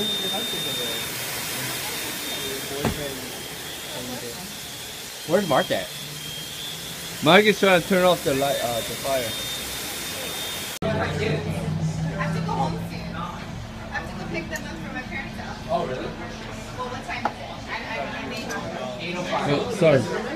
Where's Mark at? Mark is trying to turn off the light, the fire. I have to go home soon. I have to go pick them up from my parents' house. Oh, really? Well, what time is it? I may have. No, sorry.